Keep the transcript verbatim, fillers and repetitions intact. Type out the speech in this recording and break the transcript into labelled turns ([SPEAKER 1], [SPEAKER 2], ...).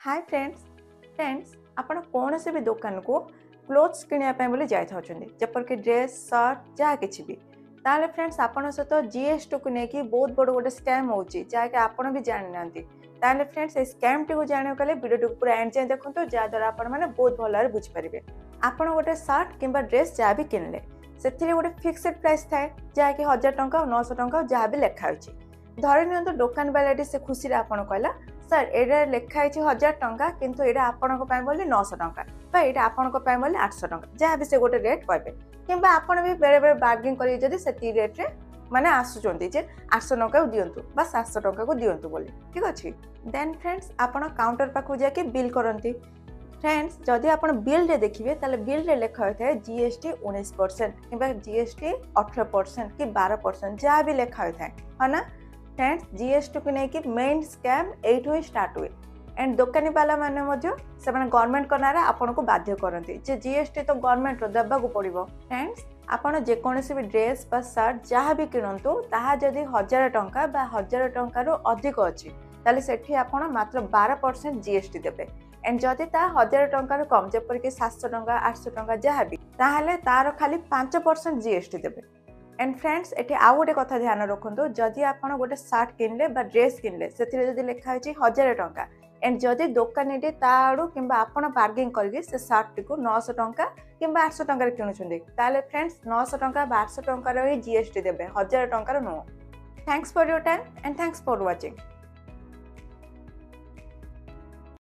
[SPEAKER 1] Hi friends friends आपण कौन से भी दुकान को क्लोथ्स किनिया बोली जाई थाउछंदी जेपरकि ड्रेस शर्ट जहाँ किसी भी ताले फ्रेंड्स आपण सहित जीएसटी को लेकिन बहुत बड़ गोटे स्कैम होची जहाँकि आपण भी जानि नांती ताले फ्रेंड्स ए स्कैम टी को जाने कले वीडियो टी पूरा एंड जाए देखंतु जा द्वारा आपण माने बहुत भल बुझी पारिबे। आपण गोटे शर्ट किंबा ड्रेस जहाँ भी किनले सेथिरे गोटे फिक्स्ड प्राइस थाए जहाँ कि हजार टंका और नौ सौ टंका जहाँ भी लिखा होची धरि नियंतु दुकान वाला से खुशी रे आपण कहला सर एटा लिखाई हजार टंका किंतु एटा आपनको पाए बोली नौ सौ टंका बा एटा आपनको पाए बोली आठ सौ टंका जहाँ भी से गोटे रेट कहबे किंबा आपण भी बेरे बेरे बार्गेनिंग करी जदी सेती रेट रे माने आसुचंती जे आठ सौ टंका को दियंतु बा सात सौ टंका को दियंतु बोली ठीक अछि। देन फ्रेंड्स आपण काउंटर पाखु जाके बिल करंती फ्रेंड्स जदि आपण बिल रे देखिबे ताले बिल रे लिखा होय थाए जीएसटी उन्नीस परसेंट किंबा जीएसटी अठारह परसेंट कि बारह परसेंट जहाँ भी लिखा होय थाए है ना फ्रेंड्स जीएसटी को लेकिन मेन स्कैम एठो ही स्टार्ट हुए एंड दुकानी वाला माने मध्य से माने गवर्नमेंट करनारे आपन को बाध्य करंती जे जीएसटी तो गवर्नमेंट रो देबा को पड़िबो। फ्रेंड्स आपन जे कोनोसी भी ड्रेस बा शर्ट जहाँ भी किनंतु ताहा जदि हजार टंका बा हजार टंका रो अधिक अछि ताले सेठी आपन मात्र बारह परसेंट जीएसटी देबे एंड जदि ता हजार टंका रो कम जेपर कि सात सौ टंका आठ सौ टंका जहाँ भी ताहाले तार खाली पाँच परसेंट जीएसटी देबे। एंड फ्रेंड्स एठी आउ गोटे कथा ध्यान रखंतु जदि आपण गोटे शर्ट किनले बा ड्रेस किनले सेथिरे जदि लिखा होची हजार टंका एंड जदि दुकानीटी ताड़ू किंबा आपण बार्गेनिंग करके से शर्ट टी को नौ सौ टंका किंबा आठ सौ टंका रे किनुछंदी ताले फ्रेंड्स नौ सौ टंका बा आठ सौ टंका रे जीएसटी देबे हजार टंका रो नो। Thanks for your time and thanks for watching.